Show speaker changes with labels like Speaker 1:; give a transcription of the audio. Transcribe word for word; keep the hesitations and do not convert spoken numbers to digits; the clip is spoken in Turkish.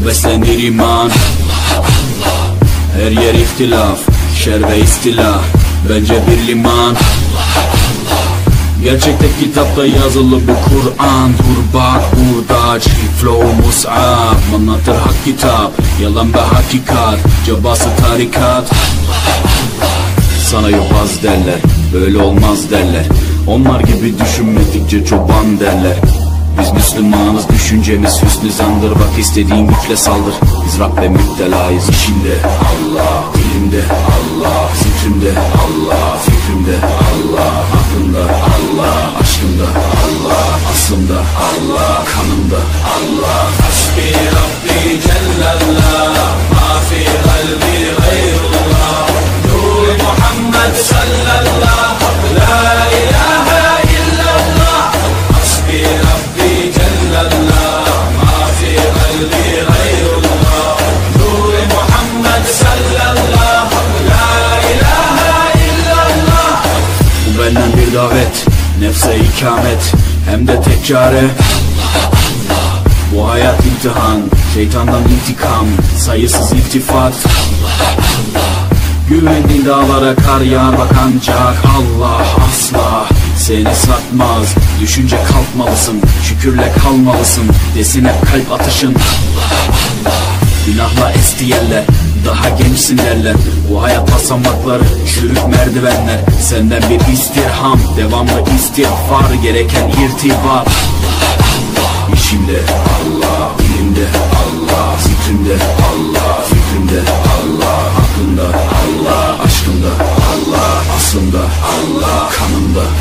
Speaker 1: beslenir iman. Her yer ihtilaf, şer ve istila, bence bir liman. Gerçekte kitapta yazılı bu Kur'an. Dur bak burada flow mus'ab, anlatır hak kitap, yalan ve hakikat, cabası tarikat. Sana yobaz derler, böyle olmaz derler. Onlar gibi düşünmedikçe çoban derler. Biz Müslümanız, düşüncemiz hüsnü zandır. Bak istediğin güçle saldır. Biz Rab ve müptelayız. İşimde Allah, dilimde Allah, zikrimde Allah, fikrimde Allah, aklımda Allah, aşkımda Allah, aslımda Allah, kanımda Allah. Hasbi Rabbi Cellallah, ma fi kalbi gayrullah. Nur Muhammed sallallahu, la ilahe illallah. Hasbi Rabbi Cellallah, ma fi kalbi gayrullah. Nur Muhammed sallallahu, la ilahe illallah. Bu benden bir davet, nefse ikamet, hem de tek çare. Bu hayat imtihan, şeytandan intikam, sayısız iltifat. Güvendiğin dağlara kar yağar bak ancak Allah asla seni satmaz. Düşünce kalkmalısın, şükürle kalmalısın, desin hep kalp atışın. Günahla esti yerler, daha gençsin derler. Bu hayat basamakları, çürük merdivenler. Senden bir istirham, devamlı istiğfar, gereken irtibat. İşimde Allah, dilimde Allah, zikrimde Allah, fikrimde Allah, aklımda Allah, aşkımda Allah, aslımda Allah, kanımda